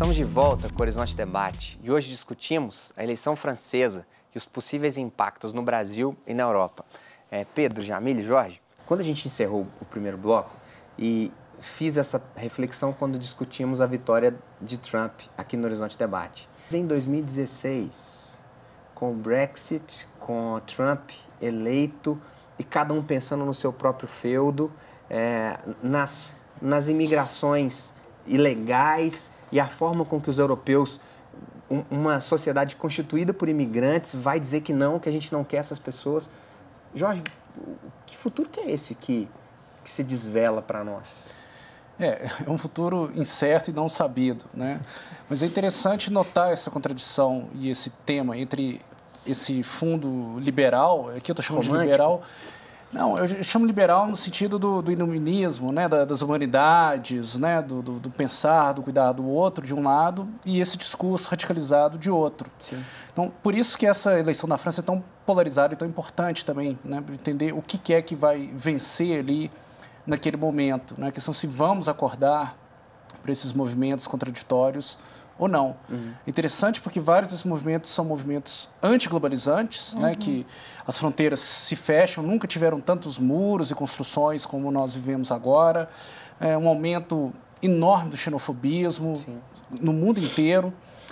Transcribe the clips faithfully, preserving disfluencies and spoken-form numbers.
Estamos de volta com o Horizonte Debate e hoje discutimos a eleição francesa e os possíveis impactos no Brasil e na Europa. É, Pedro, Jamile, Jorge, quando a gente encerrou o primeiro bloco e fiz essa reflexão quando discutimos a vitória de Trump aqui no Horizonte Debate. Em dois mil e dezesseis, com o Brexit, com Trump eleito e cada um pensando no seu próprio feudo, é, nas, nas imigrações ilegais e a forma com que os europeus, um, uma sociedade constituída por imigrantes, vai dizer que não, que a gente não quer essas pessoas. Jorge, que futuro que é esse que, que se desvela para nós? É, é um futuro incerto e não sabido, né? Mas é interessante notar essa contradição e esse tema entre esse fundo liberal, aqui eu estou chamando Romântico. de liberal... Não, eu chamo liberal no sentido do, do iluminismo, né, das humanidades, né, do, do, do pensar, do cuidar do outro, de um lado, e esse discurso radicalizado de outro. Sim. Então, por isso que essa eleição na França é tão polarizada e tão importante também, né, para entender o que é que vai vencer ali naquele momento, né, a questão se vamos acordar para esses movimentos contraditórios ou não. Uhum. Interessante porque vários desses movimentos são movimentos antiglobalizantes, uhum. né, que as fronteiras se fecham, nunca tiveram tantos muros e construções como nós vivemos agora, é, um aumento enorme do xenofobismo Sim. no mundo inteiro,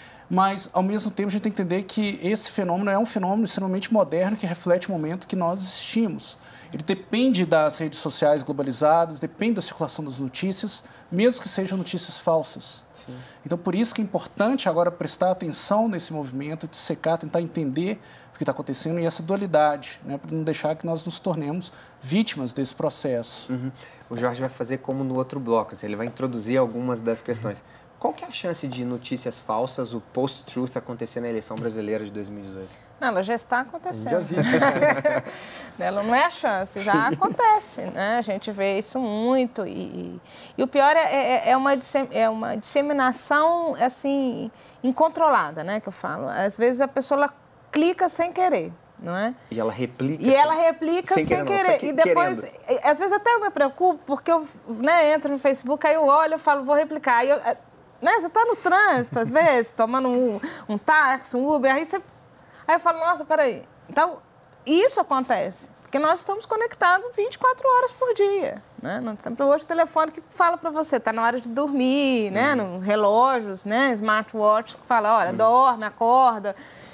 mas, ao mesmo tempo, a gente tem que entender que esse fenômeno é um fenômeno extremamente moderno que reflete o momento que nós existimos. Ele depende das redes sociais globalizadas, depende da circulação das notícias, mesmo que sejam notícias falsas. Sim. Então, por isso que é importante agora prestar atenção nesse movimento, dissecar, tentar entender o que está acontecendo e essa dualidade, né, para não deixar que nós nos tornemos vítimas desse processo. Uhum. O Jorge vai fazer como no outro bloco, assim, ele vai introduzir algumas das questões. Uhum. Qual que é a chance de notícias falsas, o post-truth, acontecer na eleição brasileira de dois mil e dezoito? Não, ela já está acontecendo. Já vi. Ela não é a chance, já Sim. acontece, né? A gente vê isso muito e, e o pior é, é, é, uma, é uma disseminação, assim, incontrolada, né, que eu falo. Às vezes a pessoa ela clica sem querer, não é? E ela replica. E ela replica sem, sem querer. querer. Que, e depois, querendo. Às vezes até eu me preocupo, porque eu, né, entro no Facebook, aí eu olho, eu falo, vou replicar. Aí eu, né, você está no trânsito, às vezes, tomando um, um táxi, um Uber, aí você... Aí eu falo, nossa, peraí. Então, isso acontece, porque nós estamos conectados vinte e quatro horas por dia, né? Nós temos hoje o telefone que fala para você, está na hora de dormir, né? Uhum. No, relógios, né? Smartwatches que fala, olha, uhum. dorme, acorda.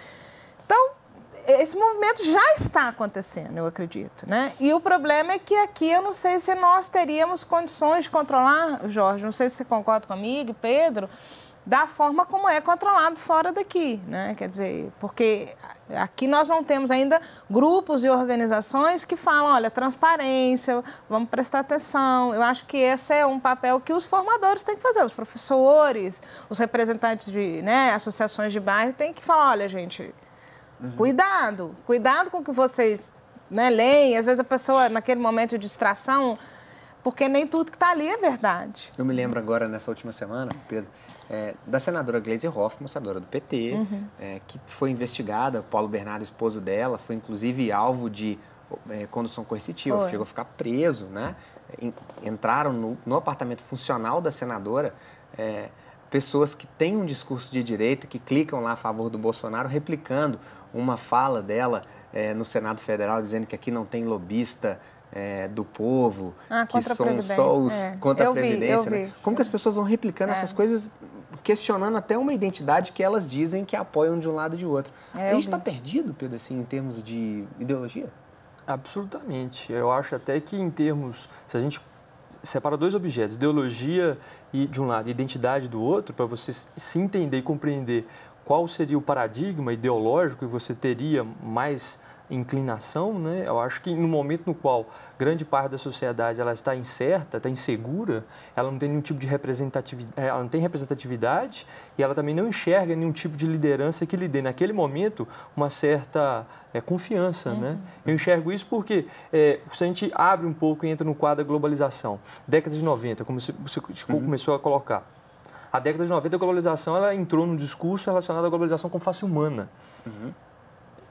Então, esse movimento já está acontecendo, eu acredito, né? E o problema é que aqui eu não sei se nós teríamos condições de controlar, Jorge, não sei se você concorda comigo, Pedro, da forma como é controlado fora daqui, né? Quer dizer, porque aqui nós não temos ainda grupos e organizações que falam, olha, transparência, vamos prestar atenção. Eu acho que esse é um papel que os formadores têm que fazer, os professores, os representantes de, né, associações de bairro têm que falar, olha, gente, uhum. cuidado, cuidado com o que vocês, né, leem. Às vezes a pessoa, naquele momento de distração, porque nem tudo que está ali é verdade. Eu me lembro agora, nessa última semana, Pedro, É, da senadora Gleisi Hoffmann, senadora do P T, uhum. é, que foi investigada, Paulo Bernardo, esposo dela, foi inclusive alvo de é, condução coercitiva, foi. chegou a ficar preso, né? Entraram no, no apartamento funcional da senadora é, pessoas que têm um discurso de direita, que clicam lá a favor do Bolsonaro, replicando uma fala dela é, no Senado Federal, dizendo que aqui não tem lobista É, do povo, ah, que são só os é. contra a eu Previdência. vi, né? Como que as pessoas vão replicando é. essas coisas, questionando até uma identidade que elas dizem que apoiam de um lado e de outro. É, a gente está perdido, Pedro, assim, em termos de ideologia? Absolutamente. Eu acho até que em termos, se a gente separa dois objetos, ideologia e, de um lado, identidade do outro, para você se entender e compreender qual seria o paradigma ideológico que você teria mais inclinação, né? Eu acho que no momento no qual grande parte da sociedade ela está incerta, está insegura, ela não tem nenhum tipo de representatividade, ela não tem representatividade e ela também não enxerga nenhum tipo de liderança que lhe dê naquele momento uma certa é, confiança, uhum. né? Eu enxergo isso porque é, se a gente abre um pouco e entra no quadro da globalização, década de noventa, como você uhum. começou a colocar, a década de noventa a globalização ela entrou num discurso relacionado à globalização com face humana. Uhum.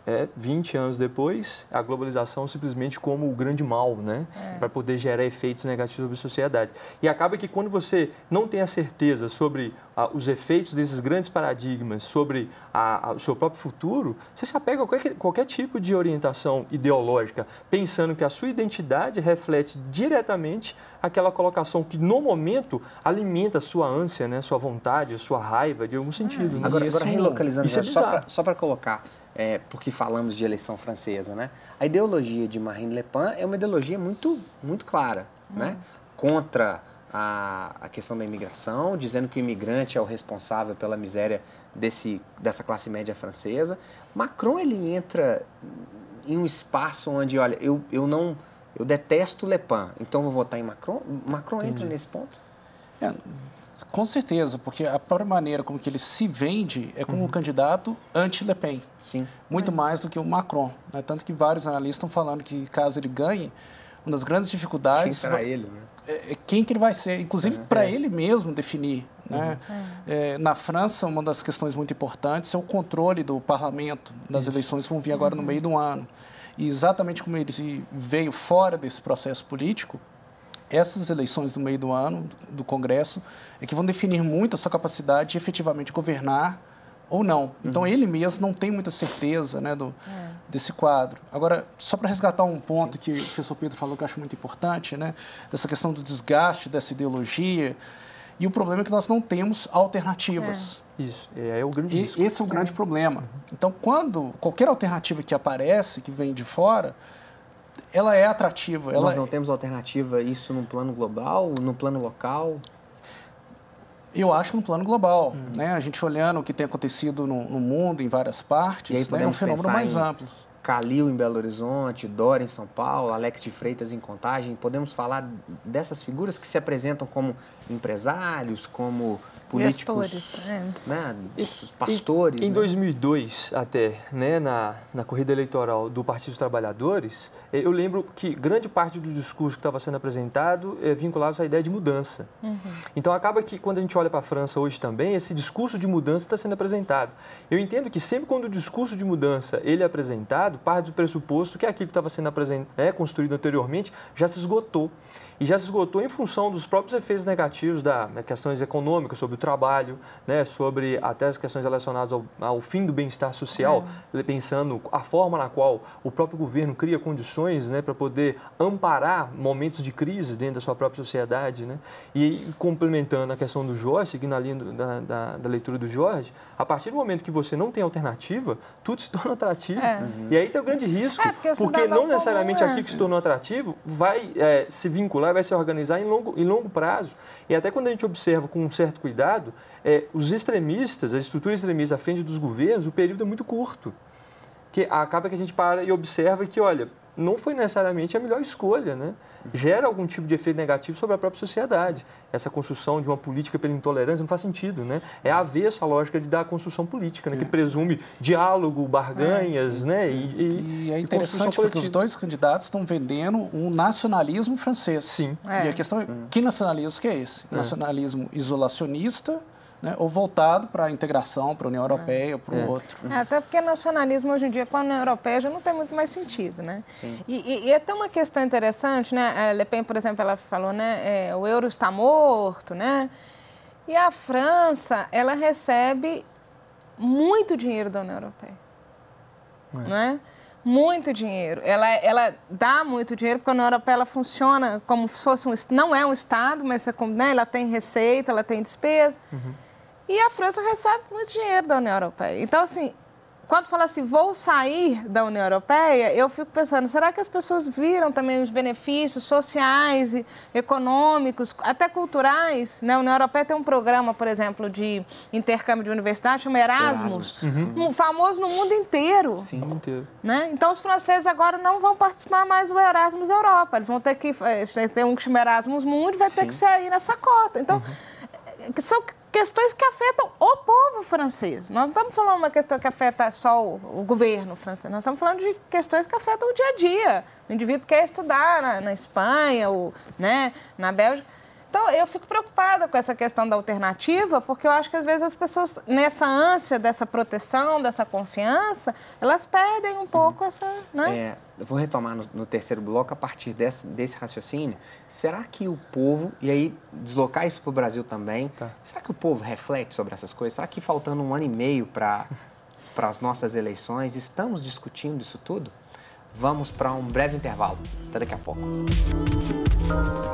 é, vinte anos depois, a globalização simplesmente como o grande mal, né? É. Para poder gerar efeitos negativos sobre a sociedade. E acaba que quando você não tem a certeza sobre ah, os efeitos desses grandes paradigmas, sobre a, a, o seu próprio futuro, você se apega a qualquer, qualquer tipo de orientação ideológica, pensando que a sua identidade reflete diretamente aquela colocação que, no momento, alimenta a sua ânsia, né? Sua vontade, a sua raiva, de algum sentido. É. Né? Agora, agora relocalizando, isso é só para colocar... É, porque falamos de eleição francesa, né? A ideologia de Marine Le Pen é uma ideologia muito, muito clara, hum. né? Contra a, a questão da imigração, dizendo que o imigrante é o responsável pela miséria desse, dessa classe média francesa. Macron, ele entra em um espaço onde, olha, eu, eu não, eu detesto Le Pen, então vou votar em Macron. Macron Entendi. Entra nesse ponto? É, com certeza, porque a própria maneira como que ele se vende é como uhum. um candidato anti-Le Pen. Sim. Muito é. mais do que o Macron. Né? Tanto que vários analistas estão falando que, caso ele ganhe, uma das grandes dificuldades... Quem será ele, né? É quem que ele vai ser, inclusive é. para ele mesmo definir. Né? Uhum. É, na França, uma das questões muito importantes é o controle do parlamento, das Isso. eleições que vão vir agora uhum. no meio do ano. E exatamente como ele veio fora desse processo político, essas eleições no meio do ano, do Congresso, é que vão definir muito a sua capacidade de efetivamente governar ou não. Então, uhum. ele mesmo não tem muita certeza, né, do, é. desse quadro. Agora, só para resgatar um ponto Sim. que o professor Pedro falou que eu acho muito importante, né, dessa questão do desgaste dessa ideologia, e o problema é que nós não temos alternativas. É. Isso, é o grande e, risco. Esse é o grande é. problema. Uhum. Então, quando qualquer alternativa que aparece, que vem de fora, ela é atrativa. Ela Nós não temos alternativa isso no plano global, no plano local? Eu acho que no plano global. Hum. Né? A gente olhando o que tem acontecido no, no mundo, em várias partes, né? É um fenômeno mais amplo. Calil em Belo Horizonte, Dória em São Paulo, Alex de Freitas em Contagem. Podemos falar dessas figuras que se apresentam como empresários, como políticos, Gestores, é. né, pastores. Em, em né? dois mil e dois, até, né, na, na corrida eleitoral do Partido dos Trabalhadores, eu lembro que grande parte do discurso que estava sendo apresentado é, vinculava-se à ideia de mudança. Uhum. Então, acaba que, quando a gente olha para a França hoje também, esse discurso de mudança está sendo apresentado. Eu entendo que sempre quando o discurso de mudança ele é apresentado, parte do pressuposto que aquilo que estava sendo apresent... é, construído anteriormente já se esgotou. E já se esgotou em função dos próprios efeitos negativos das né, questões econômicas, sobre o trabalho, né, sobre até as questões relacionadas ao, ao fim do bem-estar social, é. pensando a forma na qual o próprio governo cria condições né, para poder amparar momentos de crise dentro da sua própria sociedade. Né? E complementando a questão do Jorge, seguindo a linha do, da, da, da leitura do Jorge, a partir do momento que você não tem alternativa, tudo se torna atrativo. É. Uhum. E aí tem o grande risco, é, porque, porque não necessariamente comum, é. aquilo que se tornou atrativo vai é, se vincular, vai se organizar em longo, em longo prazo. E até quando a gente observa com um certo cuidado, é, os extremistas, a estrutura extremista à frente dos governos, o período é muito curto. Que acaba que a gente para e observa que, olha, não foi necessariamente a melhor escolha, né? Gera algum tipo de efeito negativo sobre a própria sociedade. Essa construção de uma política pela intolerância não faz sentido, né? É avesso à lógica de, da construção política, né? Que presume diálogo, barganhas, é, né? E, e, e é interessante porque os dois candidatos estão vendendo um nacionalismo francês. Sim. É. E a questão é, que nacionalismo que é esse? É. Nacionalismo isolacionista, né, ou voltado para a integração, para a União Europeia, ou para o é. outro. É, até porque nacionalismo hoje em dia com a União Europeia já não tem muito mais sentido, né? Sim. E, e, e até uma questão interessante, né? A Le Pen, por exemplo, ela falou, né, é, o euro está morto, né? E a França, ela recebe muito dinheiro da União Europeia, é. não é? Muito dinheiro. Ela, ela dá muito dinheiro porque a União Europeia ela funciona como se fosse um... Não é um Estado, mas né, ela tem receita, ela tem despesa. Uhum. E a França recebe muito dinheiro da União Europeia. Então, assim, quando fala assim, vou sair da União Europeia, eu fico pensando, será que as pessoas viram também os benefícios sociais, e econômicos, até culturais? Né? A União Europeia tem um programa, por exemplo, de intercâmbio de universidade, chama Erasmus, Erasmus. Uhum. Um famoso no mundo inteiro. Sim, no mundo inteiro. Né? Então, os franceses agora não vão participar mais do Erasmus Europa. Eles vão ter que... Tem um que chama Erasmus Mundi, vai Sim. ter que sair nessa cota. Então, uhum. são... questões que afetam o povo francês. Nós não estamos falando de uma questão que afeta só o, o governo francês, nós estamos falando de questões que afetam o dia a dia. O indivíduo quer estudar na, na Espanha, ou, né, na Bélgica. Então, eu fico preocupada com essa questão da alternativa, porque eu acho que, às vezes, as pessoas, nessa ânsia dessa proteção, dessa confiança, elas perdem um pouco hum. essa... Né? É, eu vou retomar no, no terceiro bloco, a partir desse, desse raciocínio. Será que o povo, e aí deslocar isso para o Brasil também, tá. será que o povo reflete sobre essas coisas? Será que faltando um ano e meio para as nossas eleições, estamos discutindo isso tudo? Vamos para um breve intervalo. Até daqui a pouco.